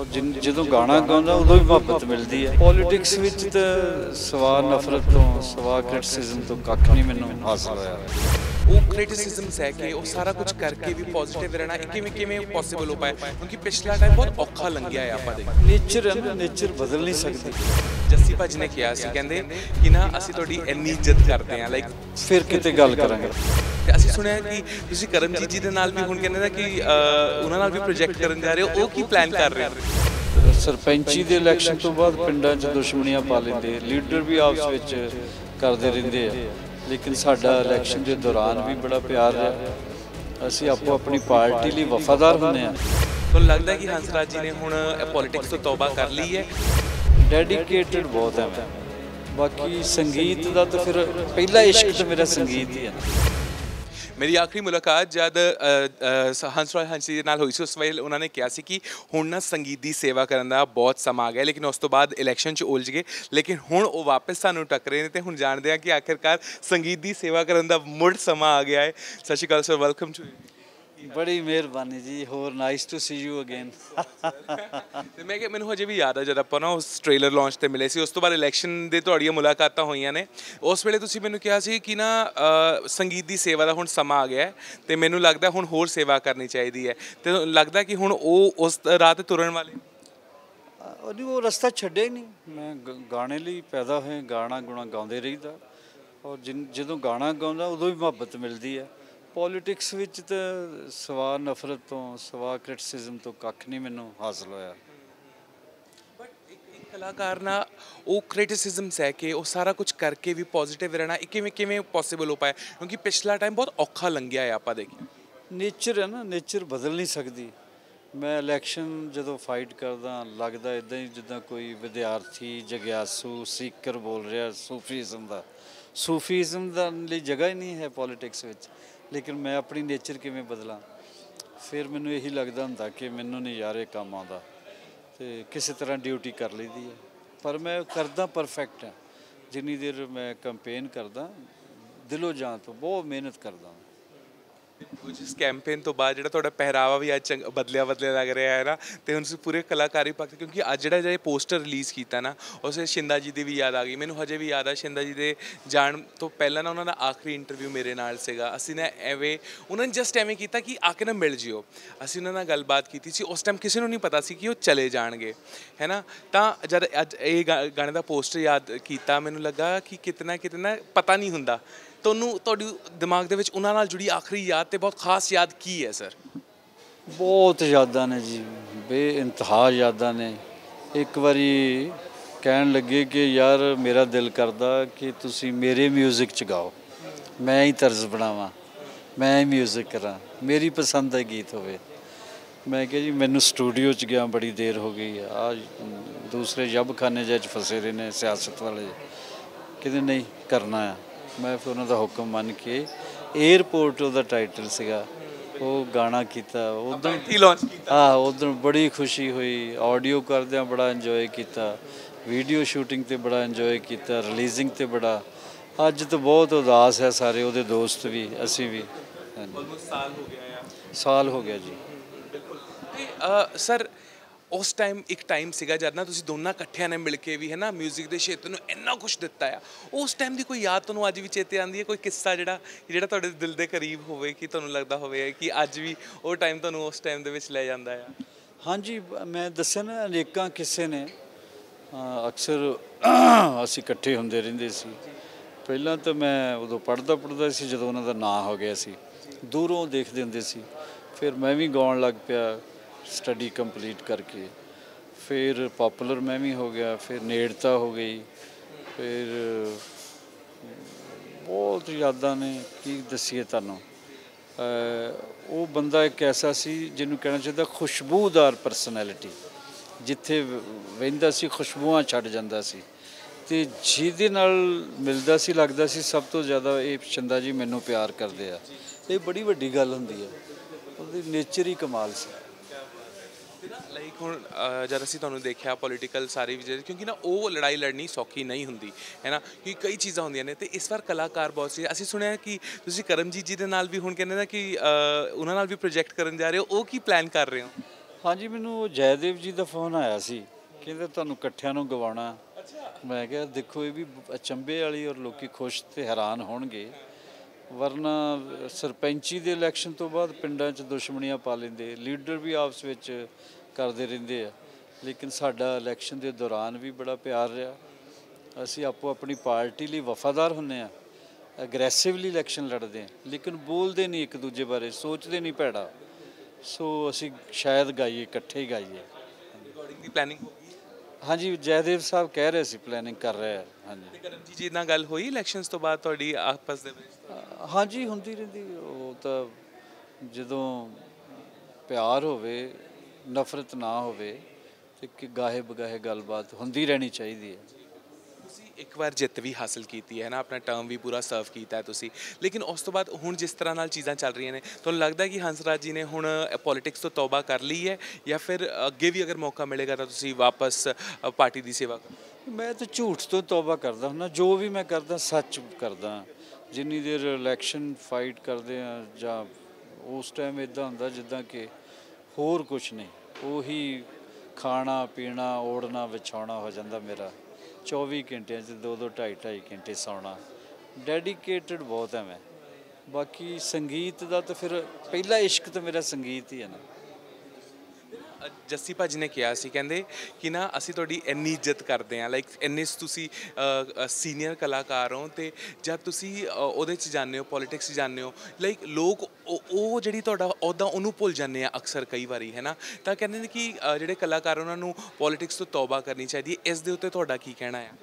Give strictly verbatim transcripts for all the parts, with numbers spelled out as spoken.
और जिन जो गाना गाँदा उदों भी मुहब्बत मिलती है। पॉलिटिक्स विच तो सवा नफरत तो सवा क्रिटिसिज्म तो कख नहीं मैनूं हासिल होया। वो क्रिटिसिज्म सह के वो सारा कुछ करके भी पॉजिटिव रहना किवें किवें पॉसिबल हो पाया, क्योंकि पिछला टाइम बहुत औखा लंघिया है। आपां दे नेचर है ना, नेचर बदल नहीं सकती। जस्सी भाजी ने कहा सी कहंदे कि ना असीं तुहाडी इन्नी इज्जत करते हैं, लाइक फिर किते गल करांगे। ते असीं सुनिया कि तुसीं करमजीत जी दे नाल भी हुण कहंदे ना कि उन्हां नाल भी प्रोजेक्ट करन जा रहे हो, वो की प्लान कर रहे हो? सरपंची दे इलैक्शन तो बाद पिंडां 'च दुश्मनियां पा लैंदे, लीडर भी आपस विच करदे रहिंदे आ, लेकिन साडा इलैक्शन के दौरान भी बड़ा प्यार रहा। असीं आपो अपनी पार्टी लिए वफादार होंदे आ। तो लगता है कि हंसराज जी ने हुण पॉलिटिक्स तो तौबा कर ली है। डेडिकेटेड बहुत है मैं, बाकी संगीत का तो फिर पहला इश्क तो मेरा संगीत ही है। मेरी आखिरी मुलाकात जब हंसराज हंसी नाल हुई सी, उस वे उन्होंने कहा सी कि हुण ना संगीत की सेवा करने का बहुत समा आ गया, लेकिन उस तो बाद इलैक्शन च उलझ गए, लेकिन हुण वो वापस सानू टकरे ने ते हुण जाणदे आ कि आखिरकार संगीत की सेवा करने का मुड़ समा आ गया है। सत श्री अकाल सर, वेलकम टू। बड़ी मेहरबानी जी, होर nice to see you again. ਤੇ ਮੈਂ ਕਿ ਮੈਨੂੰ ਹਜੇ ਵੀ ਯਾਦ ਆ ਜਦ ਆਪਾਂ ਨਾ ਉਸ ਟ੍ਰੇਲਰ ਲਾਂਚ ਤੇ ਮਿਲੇ ਸੀ, ਉਸ ਤੋਂ ਬਾਅਦ ਇਲੈਕਸ਼ਨ ਦੇ ਤੁਹਾਡੀਆਂ ਮੁਲਾਕਾਤਾਂ ਹੋਈਆਂ ਨੇ। ਉਸ ਵੇਲੇ ਤੁਸੀਂ ਮੈਨੂੰ ਕਿਹਾ ਸੀ ਕਿ ਨਾ ਸੰਗੀਤ ਦੀ ਸੇਵਾ ਦਾ ਹੁਣ ਸਮਾਂ ਆ ਗਿਆ ਤੇ ਮੈਨੂੰ ਲੱਗਦਾ ਹੁਣ ਹੋਰ ਸੇਵਾ ਕਰਨੀ ਚਾਹੀਦੀ ਹੈ, ਤੇ ਲੱਗਦਾ ਕਿ ਹੁਣ ਉਹ ਉਸ ਰਾਹ ਤੇ ਤੁਰਨ ਵਾਲੇ ਉਹਨੇ ਉਹ ਰਸਤਾ ਛੱਡਿਆ ਹੀ ਨਹੀਂ। ਮੈਂ ਗਾਣੇ ਲਈ ਪੈਦਾ ਹੋਏ, ਗਾਣਾ ਗੁਣਾ ਗਾਉਂਦੇ ਰਹੀਦਾ, ਔਰ ਜਿਨ ਜਦੋਂ ਗਾਣਾ ਗਾਉਂਦਾ ਉਦੋਂ ਵੀ ਮੁਹੱਬਤ ਮਿਲਦੀ ਹੈ। ਪੋਲੀਟਿਕਸ ਵਿੱਚ ਤਾਂ ਸਵਾ ਨਫ਼ਰਤ ਤੋਂ ਸਵਾ ਕ੍ਰਿਟਿਸਿਜ਼ਮ ਤੋਂ ਕੱਖ ਨਹੀਂ ਮੈਨੂੰ ਹਾਸਿਲ ਹੋਇਆ। ਬਟ ਇੱਕ ਇੱਕ ਕਲਾਕਾਰ ਨਾਲ ਉਹ ਕ੍ਰਿਟਿਸਿਜ਼ਮ ਸਹਿ ਕੇ ਉਹ ਸਾਰਾ ਕੁਝ ਕਰਕੇ ਵੀ ਪੋਜ਼ਿਟਿਵ ਰਹਿਣਾ ਇਹ ਕਿਵੇਂ ਕਿਵੇਂ ਪੋਸੀਬਲ ਹੋ ਪਾਇਆ, ਕਿਉਂਕਿ ਪਿਛਲਾ ਟਾਈਮ ਬਹੁਤ ਔਖਾ ਲੰਘਿਆ ਹੈ। ਆਪਾਂ ਦੇਖੀਏ ਨੇਚਰ ਹੈ ਨਾ, ਨੇਚਰ ਬਦਲ ਨਹੀਂ ਸਕਦੀ। ਮੈਂ ਇਲੈਕਸ਼ਨ ਜਦੋਂ ਫਾਈਟ ਕਰਦਾ ਲੱਗਦਾ ਇੱਦਾਂ ਹੀ ਜਿੱਦਾਂ ਕੋਈ ਵਿਦਿਆਰਥੀ ਜਗਿਆਸੂ ਸੀਕਰ ਬੋਲ ਰਿਹਾ ਸੂਫੀਜ਼ਮ ਦਾ। ਸੂਫੀਜ਼ਮ ਦਾ ਲਈ ਜਗ੍ਹਾ ਹੀ ਨਹੀਂ ਹੈ ਪੋਲੀਟਿਕਸ ਵਿੱਚ, लेकिन मैं अपनी नेचर किवें बदलां, फिर मैनूं यही लगदा हुंदा कि मैनूं नहीं यार ये काम आउंदा, ते किसी तरह ड्यूटी कर लईदी है। पर मैं करदा परफेक्ट है, जिन्नी देर मैं कंपेन करदा दिलों जान तो बहुत मेहनत करदा। जिस कैंपेन तो बाद जो थोड़ा पहरावा भी अज बदलिया बदलिया लग रहा है ना, तो उनसे पूरे कलाकारी पक्ष, क्योंकि अज जो जो पोस्टर रिलीज़ किया ना उस शिंदा जी की भी याद आ गई। मैनूं हजे भी याद आ शिंदा जी के जाण तो पहला ना उन्होंने आखिरी इंटरव्यू मेरे नाल सीगा। असीं ना एवें उन्होंने जस्ट एवें किया कि आके ना मिल जिओ, असीं उन्हां नाल गलबात की सी। उस टाइम किसी को नहीं पता सी कि वो चले जाणगे, है ना। तो जब अज ये गाने का पोस्टर याद किया मैनूं लगा कि कितना कितना पता नहीं हुंदा ਤੁਹਾਨੂੰ ਤੁਹਾਡੀ ਦਿਮਾਗ ਦੇ ਵਿੱਚ ਉਹਨਾਂ ਨਾਲ ਜੁੜੀ ਆਖਰੀ ਯਾਦ ਤੇ ਬਹੁਤ ਖਾਸ ਯਾਦ ਕੀ ਹੈ ਸਰ? ਬਹੁਤ ਯਾਦਾਂ ਨੇ ਜੀ, ਬੇਇੰਤਹਾ ਯਾਦਾਂ ਨੇ। ਇੱਕ ਵਾਰੀ ਕਹਿਣ ਲੱਗੇ ਕਿ ਯਾਰ ਮੇਰਾ ਦਿਲ ਕਰਦਾ ਕਿ ਤੁਸੀਂ ਮੇਰੇ ਮਿਊਜ਼ਿਕ 'ਚ ਗਾਓ, ਮੈਂ ਹੀ ਤਰਜ਼ ਬਣਾਵਾਂ, ਮੈਂ ਹੀ ਮਿਊਜ਼ਿਕ ਕਰਾਂ, ਮੇਰੀ ਪਸੰਦ ਦਾ ਗੀਤ ਹੋਵੇ। ਮੈਂ ਕਿਹਾ ਜੀ ਮੈਨੂੰ ਸਟੂਡੀਓ 'ਚ ਗਿਆ ਬੜੀ ਦੇਰ ਹੋ ਗਈ ਆ, ਦੂਸਰੇ ਜਬਖਾਨੇ ਜਿਹੇ 'ਚ ਫਸੇ ਰਹੇ ਨੇ ਸਿਆਸਤ ਵਾਲੇ, ਕਹਿੰਦੇ ਨਹੀਂ ਕਰਨਾ ਆ। मैं फिर उन्होंने हुक्म मन के एयरपोर्ट का टाइटल सीगा वो गाना किया उधर हाँ, उधर बड़ी खुशी हुई। ऑडियो करदे बड़ा इंजॉय किया, वीडियो शूटिंग ते बड़ा इंजॉय किया, रिलीजिंग ते बड़ा। अज तो बहुत उदास है सारे वो दोस्त भी असी भी। साल हो गया साल हो गया जी। बिल्कुल सर, उस टाइम एक टाइम सीगा जब ना तुसीं दोनों इकट्ठियां ने मिल के भी है ना म्यूजिक के क्षेत्र में इन्ना कुछ दिता है। उस टाइम की कोई याद तुहानूं अज भी चेते आती है, कोई किस्सा जिहड़ा जिहड़ा तुहाडे दिल के करीब होवे कि तुहानूं लगदा होवे कि अज भी वो टाइम तुहानूं उस टाइम दे विच लै जांदा है? हाँ जी, मैं दस्सिया ना अनेकां किस्से ने। अक्सर असीं इकट्ठे हुंदे रहिंदे सी। पहिलां तो मैं उदों पढ़दा पढ़दा सी जदों उन्हां दा नां हो गया सी, दूरों देखदे हुंदे सी। फिर मैं भी गाउण लग पिया स्टडी कंप्लीट करके, फिर पॉपुलर मैं भी हो गया, फिर नेड़ता हो गई, फिर बहुत यादां ने की दसीए तुहानूं। वो बंदा एक ऐसा सी जिन्हों कहना चाहिए खुशबूदार परसनैलिटी, जिथे वहिंदा सी खुशबूआं छड्ड जांदा सी, ते जिहदे नाल मिलदा सी लगदा सी सब तो ज़्यादा ये शिंदा जी मैनूं प्यार करदे आ। ये बड़ी वड्डी गल हुंदी है, उहदी नेचर ही कमाल सी। लाइक हुण जब असीं तुहानूं देखिया पॉलीटिकल सारी भी, क्योंकि ना वो लड़ाई लड़नी सौखी नहीं हुंदी है ना, क्योंकि कई चीज़ां हुंदियां ने। ते इस बार कलाकार बहुत सी असीं सुनिया कि तुसीं करमजीत जी दे नाल भी हुण कहंदे ना कि उन्हां नाल भी प्रोजेक्ट करन जा रहे हो, वो की प्लान कर रहे हो? ਹਾਂਜੀ, ਮੈਨੂੰ ਉਹ ਜੈਦੇਵ ਜੀ ਦਾ ਫੋਨ ਆਇਆ ਸੀ, ਕਹਿੰਦੇ ਤੁਹਾਨੂੰ ਇਕੱਠਿਆਂ ਨੂੰ ਗਵਾਉਣਾ। ਮੈਂ ਕਿਹਾ ਦੇਖੋ, ਇਹ ਵੀ ਅਚੰਭੇ ਵਾਲੀ, ਔਰ ਲੋਕੀ ਖੁਸ਼ ਤੇ ਹੈਰਾਨ ਹੋਣਗੇ। ਵਰਨਾ ਸਰਪੰਚੀ ਦੇ ਇਲੈਕਸ਼ਨ ਤੋਂ ਬਾਅਦ ਪਿੰਡਾਂ 'ਚ ਦੁਸ਼ਮਣੀਆਂ ਪਾ ਲੈਂਦੇ, ਲੀਡਰ ਵੀ ਆਪਸ ਵਿੱਚ ਕਰਦੇ ਰਹਿੰਦੇ ਆ। ਲੇਕਿਨ ਸਾਡਾ ਇਲੈਕਸ਼ਨ ਦੇ ਦੌਰਾਨ ਵੀ ਬੜਾ ਪਿਆਰ ਰਿਹਾ। ਅਸੀਂ ਆਪੋ ਆਪਣੀ ਪਾਰਟੀ ਲਈ ਵਫਾਦਾਰ ਹੁੰਦੇ ਹਾਂ, ਅਗਰੈਸਿਵਲੀ ਇਲੈਕਸ਼ਨ ਲੜਦੇ ਹਾਂ, ਲੇਕਿਨ ਬੋਲਦੇ ਨਹੀਂ ਇੱਕ ਦੂਜੇ ਬਾਰੇ, ਸੋਚਦੇ ਨਹੀਂ ਭੈੜਾ। ਸੋ ਅਸੀਂ ਸ਼ਾਇਦ ਗਾਈਏ, ਇਕੱਠੇ ਹੀ ਗਾਈਏ। ਰਿਕਾਰਡਿੰਗ ਦੀ ਪਲੈਨਿੰਗ ਹੋ ਗਈ? ਹਾਂਜੀ, ਜੈਦੇਵ ਸਾਹਿਬ ਕਹਿ ਰਹੇ ਸੀ ਪਲੈਨਿੰਗ ਕਰ ਰਹੇ ਆ। ਹਾਂਜੀ, ਤੇ ਕਰਮਜੀਤ ਜੀ ਨਾਲ ਗੱਲ ਹੋਈ ਇਲੈਕਸ਼ਨਸ ਤੋਂ ਬਾਅਦ ਤੁਹਾਡੀ ਆਪਸ ਦੇ ਵਿੱਚ? ਅ, ਹਾਂਜੀ ਹੁੰਦੀ ਰਹਿੰਦੀ। ਉਹ ਤਾਂ ਜਦੋਂ ਪਿਆਰ ਹੋਵੇ, ਨਫ਼ਰਤ ਨਾ ਹੋਵੇ, ਤੇ ਕਿ ਗਾਹੇ ਬਗਾਹੇ ਗੱਲਬਾਤ ਹੁੰਦੀ ਰਹਿਣੀ ਚਾਹੀਦੀ ਹੈ। ਤੁਸੀਂ ਇੱਕ ਵਾਰ ਜਿੱਤ ਵੀ ਹਾਸਿਲ ਕੀਤੀ ਹੈ ਨਾ, ਆਪਣਾ ਟਰਮ ਵੀ ਪੂਰਾ ਸਰਵ ਕੀਤਾ ਹੈ ਤੁਸੀਂ, ਲੇਕਿਨ ਉਸ ਤੋਂ ਬਾਅਦ ਹੁਣ ਜਿਸ ਤਰ੍ਹਾਂ ਨਾਲ ਚੀਜ਼ਾਂ ਚੱਲ ਰਹੀਆਂ ਨੇ, ਤੁਹਾਨੂੰ ਲੱਗਦਾ ਕਿ ਹੰਸਰਾਜ ਜੀ ਨੇ ਹੁਣ ਪੋਲੀਟਿਕਸ ਤੋਂ ਤੌਬਾ ਕਰ ਲਈ ਹੈ, ਜਾਂ ਫਿਰ ਅੱਗੇ ਵੀ ਅਗਰ ਮੌਕਾ ਮਿਲੇਗਾ ਤਾਂ ਤੁਸੀਂ ਵਾਪਸ ਅ, ਪਾਰਟੀ ਦੀ ਸੇਵਾ ਕਰੋ? ਮੈਂ ਤਾਂ ਝੂਠ ਤੋਂ ਤੌਬਾ ਕਰਦਾ ਹੁੰਦਾ। ਜੋ ਵੀ ਮੈਂ ਕਰਦਾ ਸੱਚ ਕਰਦਾ। ਜਿੰਨੀ ਦੇਰ ਇਲੈਕਸ਼ਨ ਫਾਈਟ ਕਰਦੇ ਆ, ਜਾਂ ਉਸ ਟਾਈਮ ਇੱਦਾਂ ਹੁੰਦਾ ਜਿੱਦਾਂ ਕਿ ਹੋਰ ਕੁਛ ਨਹੀਂ, ਉਹੀ ਖਾਣਾ ਪੀਣਾ ਓੜਨਾ ਵਿਛਾਉਣਾ ਹੋ ਜਾਂਦਾ ਮੇਰਾ। ਚੌਵੀ ਘੰਟਿਆਂ 'ਚ ਦੋ ਦੋ ਢਾਈ ਢਾਈ ਘੰਟੇ ਸੌਣਾ। ਡੈਡੀਕੇਟਡ ਬਹੁਤ ਹੈ ਮੈਂ। ਬਾਕੀ ਸੰਗੀਤ ਦਾ ਤਾਂ ਫਿਰ ਪਹਿਲਾ ਇਸ਼ਕ ਤਾਂ ਮੇਰਾ ਸੰਗੀਤ ਹੀ ਹੈ ਨਾ। ਅ, ਜੱਸੀ ਭਾਜੀ ਨੇ ਕਿਹਾ ਸੀ, ਕਹਿੰਦੇ ਕਿ ਨਾ ਅਸੀਂ ਤੁਹਾਡੀ ਇੰਨੀ ਇੱਜ਼ਤ ਕਰਦੇ ਹਾਂ, ਲਾਈਕ ਇੰਨੇ ਤੁਸੀਂ ਸੀਨੀਅਰ ਕਲਾਕਾਰ ਹੋ, ਅਤੇ ਜਦ ਤੁਸੀਂ ਅ, ਉਹਦੇ 'ਚ ਜਾਂਦੇ ਹੋ, ਪੋਲੀਟਿਕਸ 'ਚ ਜਾਂਦੇ ਹੋ, ਲਾਈਕ ਲੋਕ ਉਹ ਉਹ ਜਿਹੜੀ ਤੁਹਾਡਾ ਅਹੁਦਾ ਉਹਨੂੰ ਭੁੱਲ ਜਾਂਦੇ ਆ ਅਕਸਰ ਕਈ ਵਾਰੀ, ਹੈ ਨਾ। ਤਾਂ ਕਹਿੰਦੇ ਨੇ ਕਿ ਅ, ਜਿਹੜੇ ਕਲਾਕਾਰ ਉਹਨਾਂ ਨੂੰ ਪੋਲੀਟਿਕਸ ਤੋਂ ਤੌਬਾ ਕਰਨੀ ਚਾਹੀਦੀ ਹੈ। ਇਸ ਦੇ ਉੱਤੇ ਤੁਹਾਡਾ ਕੀ ਕਹਿਣਾ ਆ?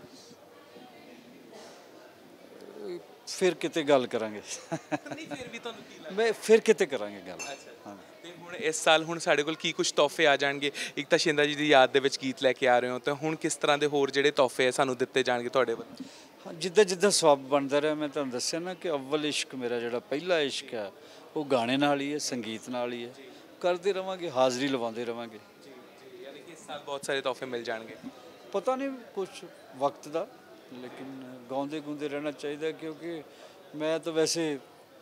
ਫਿਰ ਕਿਤੇ ਗੱਲ ਕਰਾਂਗੇ। ਨਹੀਂ, ਫਿਰ ਵੀ ਤੁਹਾਨੂੰ ਕੀ ਲੱਗਦਾ? ਮੈਂ ਫਿਰ ਕਿਤੇ ਕਰਾਂਗੇ ਗੱਲ। ਹਾਂ, ਤੇ ਹੁਣ ਇਸ ਸਾਲ ਹੁਣ ਸਾਡੇ ਕੋਲ ਕੀ ਕੁਝ ਤੋਹਫੇ ਆ ਜਾਣਗੇ? ਇੱਕ ਤਾਂ ਸ਼ਿੰਦਾ ਜੀ ਦੀ ਯਾਦ ਦੇ ਵਿੱਚ ਗੀਤ ਲੈ ਕੇ ਆ ਰਹੇ ਹੋ, ਤਾਂ ਹੁਣ ਕਿਸ ਤਰ੍ਹਾਂ ਦੇ ਹੋਰ ਜਿਹੜੇ ਤੋਹਫੇ ਆ ਸਾਨੂੰ ਦਿੱਤੇ ਜਾਣਗੇ ਤੁਹਾਡੇ ਵੱਲੋਂ? ਹਾਂ, ਜਿੱਦਾਂ ਜਿੱਦਾਂ ਸਬੱਬ ਬਣਦਾ ਰਿਹਾ। ਮੈਂ ਤੁਹਾਨੂੰ ਦੱਸਿਆ ਨਾ ਕਿ ਅਵਲ ਇਸ਼ਕ ਮੇਰਾ ਜਿਹੜਾ ਪਹਿਲਾ ਇਸ਼ਕ ਹੈ, ਉਹ ਗਾਣੇ ਨਾਲ ਹੀ ਹੈ, ਸੰਗੀਤ ਨਾਲ ਹੀ ਹੈ। ਕਰਦੇ ਰਵਾਂਗੇ, ਹਾਜ਼ਰੀ ਲਵਾਉਂਦੇ ਰਵਾਂਗੇ। ਯਾਨੀ ਕਿ ਇਸ ਸਾਲ ਬਹੁਤ ਸਾਰੇ ਤੋਹਫੇ ਮਿਲ ਜਾਣਗੇ। ਪਤਾ ਨਹੀਂ ਕੁਛ ਵਕਤ ਦਾ, ਲੇਕਿਨ ਗਾਉਂਦੇ ਗੂੰਦੇ ਰਹਿਣਾ ਚਾਹੀਦਾ। ਕਿਉਂਕਿ ਮੈਂ ਤਾਂ ਵੈਸੇ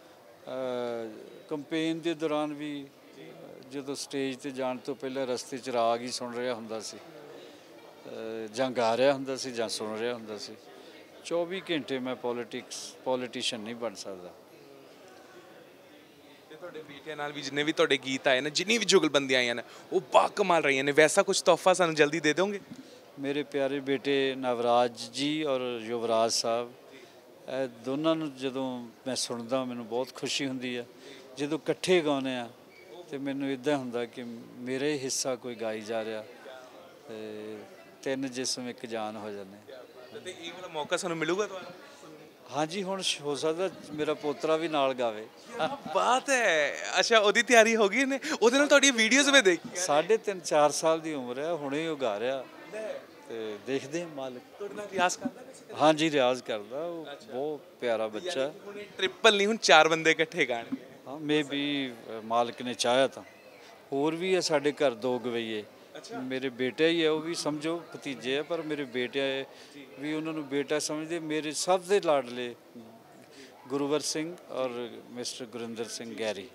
ਕੰਪੇਨ ਦੇ ਦੌਰਾਨ ਵੀ ਜਦੋਂ ਸਟੇਜ 'ਤੇ ਜਾਣ ਤੋਂ ਪਹਿਲਾਂ ਰਸਤੇ 'ਚ ਰਾਗ ਹੀ ਸੁਣ ਰਿਹਾ ਹੁੰਦਾ ਸੀ, ਜਾਂ ਗਾ ਰਿਹਾ ਹੁੰਦਾ ਸੀ, ਜਾਂ ਸੁਣ ਰਿਹਾ ਹੁੰਦਾ ਸੀ। ਚੌਵੀ ਘੰਟੇ ਮੈਂ ਪੋਲੀਟਿਕਸ ਪੋਲੀਟੀਸ਼ੀਅਨ ਨਹੀਂ ਬਣ ਸਕਦਾ। ਤੇ ਤੁਹਾਡੇ ਬੇਟਿਆਂ ਨਾਲ ਵੀ ਜਿੰਨੇ ਵੀ ਤੁਹਾਡੇ ਗੀਤ ਆਏ ਨੇ, ਜਿੰਨੀ ਵੀ ਜੁਗਲਬੰਦੀਆਂ ਆਈਆਂ ਨੇ, ਉਹ ਬਾਕਮਾਲ ਰਹੀਆਂ ਨੇ। ਵੈਸਾ ਕੁਝ ਤੋਹਫਾ ਸਾਨੂੰ ਜਲਦੀ ਦੇ ਦੋਗੇ? ਮੇਰੇ ਪਿਆਰੇ ਬੇਟੇ ਨਵਰਾਜ ਜੀ ਔਰ ਯੁਵਰਾਜ ਸਾਹਿਬ, ਇਹ ਦੋਨਾਂ ਨੂੰ ਜਦੋਂ ਮੈਂ ਸੁਣਦਾ ਮੈਨੂੰ ਬਹੁਤ ਖੁਸ਼ੀ ਹੁੰਦੀ ਹੈ। ਜਦੋਂ ਇਕੱਠੇ ਗਾਉਂਦੇ ਆ ਅਤੇ ਮੈਨੂੰ ਇੱਦਾਂ ਹੁੰਦਾ ਕਿ ਮੇਰੇ ਹਿੱਸਾ ਕੋਈ ਗਾਈ ਜਾ ਰਿਹਾ, ਅਤੇ ਤਿੰਨ ਜਿਸਮ ਇੱਕ ਜਾਨ ਹੋ ਜਾਂਦੇ। ਤੇ ਇਹ ਵਾਲਾ ਮੌਕਾ ਸਾਨੂੰ ਮਿਲੂਗਾ ਤੁਹਾਨੂੰ? ਹਾਂਜੀ, ਹੁਣ ਹੋ ਸਕਦਾ ਮੇਰਾ ਪੋਤਰਾ ਵੀ ਨਾਲ ਗਾਵੇ। ਬਾਤ ਹੈ। ਅੱਛਾ, ਉਹਦੀ ਤਿਆਰੀ ਹੋ ਗਈ ਨੇ? ਉਹਦੇ ਨਾਲ ਤੁਹਾਡੀ ਵੀਡੀਓਜ਼ ਮੈਂ ਦੇਖੀ। ਸਾਢੇ ਤਿੰਨ ਚਾਰ ਸਾਲ ਦੀ ਉਮਰ ਹੈ, ਹੁਣੇ ਉਹ ਗਾ ਰਿਹਾ, ਤੇ ਦੇਖਦੇ ਹਾਂ ਮਾਲਕ। ਤੁਹਾਡੇ ਨਾਲ ਰਿਆਜ਼ ਕਰਦਾ? ਹਾਂਜੀ, ਰਿਆਜ਼ ਕਰਦਾ। ਉਹ ਬਹੁਤ ਪਿਆਰਾ ਬੱਚਾ। ਹੁਣ ਟ੍ਰਿਪਲ ਨਹੀਂ, ਹੁਣ ਚਾਰ ਬੰਦੇ ਇਕੱਠੇ ਗਾਣਗੇ। ਹਾਂ, ਮੇ ਵੀ ਮਾਲਕ ਨੇ ਚਾਹਿਆ ਤਾਂ। ਹੋਰ ਵੀ ਹੈ ਸਾਡੇ ਘਰ ਦੋ ਗਵਈਏ। ਮੇਰੇ ਬੇਟਾ ਹੀ ਹੈ, ਉਹ ਵੀ ਸਮਝੋ ਭਤੀਜੇ ਹੈ, ਪਰ ਮੇਰੇ ਬੇਟੇ ਵੀ ਉਹਨਾਂ ਨੂੰ ਬੇਟਾ ਸਮਝਦੇ। ਮੇਰੇ ਸਭ ਦੇ ਲਾਡਲੇ ਗੁਰੂਵਰ ਸਿੰਘ ਔਰ ਮਿਸਟਰ ਗੁਰਿੰਦਰ ਸਿੰਘ ਗੈਰੀ।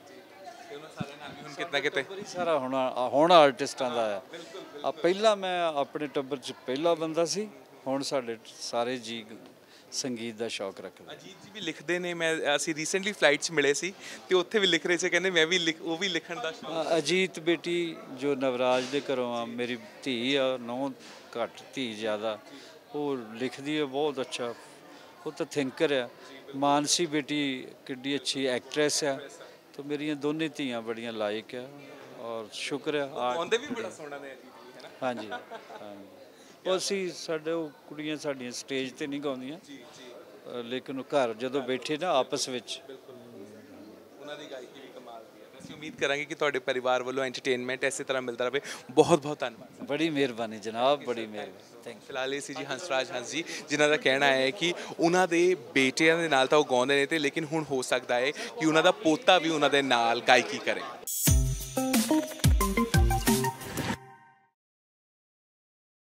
ਕਿਤਨਾ ਕਿਤੇ ਬੜੀ ਸਾਰਾ ਹੁਣ ਹੁਣ ਆਰਟਿਸਟਾਂ ਦਾ ਆ। ਆ ਪਹਿਲਾਂ ਮੈਂ ਆਪਣੇ ਟੱਬਰ 'ਚ ਪਹਿਲਾ ਬੰਦਾ ਸੀ, ਹੁਣ ਸਾਡੇ ਸਾਰੇ ਜੀ ਸੰਗੀਤ ਦਾ ਸ਼ੌਕ ਰੱਖਦੇ। ਅਜੀਤ ਜੀ ਵੀ ਲਿਖਦੇ ਨੇ। ਮੈਂ ਅਸੀਂ ਰੀਸੈਂਟਲੀ ਫਲਾਈਟ 'ਚ ਮਿਲੇ ਸੀ, ਤੇ ਉੱਥੇ ਵੀ ਲਿਖ ਰਹੇ ਸੀ, ਕਹਿੰਦੇ ਮੈਂ ਵੀ ਲਿਖ ਉਹ ਵੀ ਲਿਖਣ ਦਾ ਸ਼ੌਕ। ਅਜੀਤ ਬੇਟੀ ਜੋ ਨਵਰਾਜ ਦੇ ਘਰੋਂ ਆ, ਮੇਰੀ ਧੀ ਆ, ਨੌ ਘੱਟ ਧੀ ਜ਼ਿਆਦਾ, ਉਹ ਲਿਖਦੀ ਹੈ ਬਹੁਤ ਅੱਛਾ। ਉਹ ਤਾਂ ਥਿੰਕਰ ਆ। ਮਾਨਸੀ ਬੇਟੀ ਕਿੱਡੀ ਅੱਛੀ ਐਕਟਰੈਸ ਆ। ਤਾਂ ਮੇਰੀਆਂ ਦੋਨੇ ਧੀਆਂ ਬੜੀਆਂ ਲਾਇਕ ਆ, ਔਰ ਸ਼ੁਕਰ ਆ। ਆਉਂਦੇ ਵੀ ਬੜਾ ਸੋਹਣਾ ਨੇ ਅਜੀਤ ਜੀ, ਹੈ ਨਾ? ਹਾਂਜੀ ਹਾਂਜੀ। ਉਹ ਅਸੀਂ ਸਾਡੇ ਉਹ ਕੁੜੀਆਂ ਸਾਡੀਆਂ ਸਟੇਜ 'ਤੇ ਨਹੀਂ ਗਾਉਂਦੀਆਂ, ਲੇਕਿਨ ਉਹ ਘਰ ਜਦੋਂ ਬੈਠੇ ਨਾ ਆਪਸ ਵਿੱਚ, ਉਹਨਾਂ ਦੀ ਗਾਇਕੀ ਵੀ ਕਮਾਲ ਦੀ ਹੈ। ਅਸੀਂ ਉਮੀਦ ਕਰਾਂਗੇ ਕਿ ਤੁਹਾਡੇ ਪਰਿਵਾਰ ਵੱਲੋਂ ਐਂਟਰਟੇਨਮੈਂਟ ਇਸੇ ਤਰ੍ਹਾਂ ਮਿਲਦਾ ਰਹੇ। ਬਹੁਤ ਬਹੁਤ ਧੰਨਵਾਦ। ਬੜੀ ਮਿਹਰਬਾਨੀ ਜਨਾਬ, ਬੜੀ ਮਿਹਰਬਾਨੀ। Thank you. ਫਿਲਹਾਲ ਇਹ ਸੀ ਜੀ ਹੰਸਰਾਜ ਹੰਸ ਜੀ, ਜਿਨ੍ਹਾਂ ਦਾ ਕਹਿਣਾ ਹੈ ਕਿ ਉਹਨਾਂ ਦੇ ਬੇਟਿਆਂ ਦੇ ਨਾਲ ਤਾਂ ਉਹ ਗਾਉਂਦੇ ਨੇ, ਤੇ ਲੇਕਿਨ ਹੁਣ ਹੋ ਸਕਦਾ ਹੈ ਕਿ ਉਹਨਾਂ ਦਾ ਪੋਤਾ ਵੀ ਉਹਨਾਂ ਦੇ ਨਾਲ ਗਾਇਕੀ ਕਰੇ।